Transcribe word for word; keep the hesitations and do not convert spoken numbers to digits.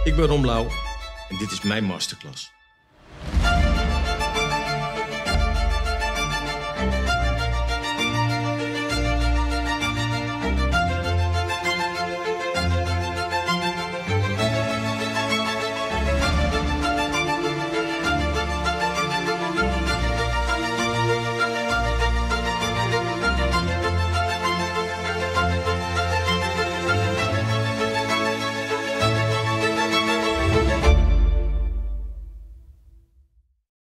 Ik ben Ron Blaauw en dit is mijn masterclass.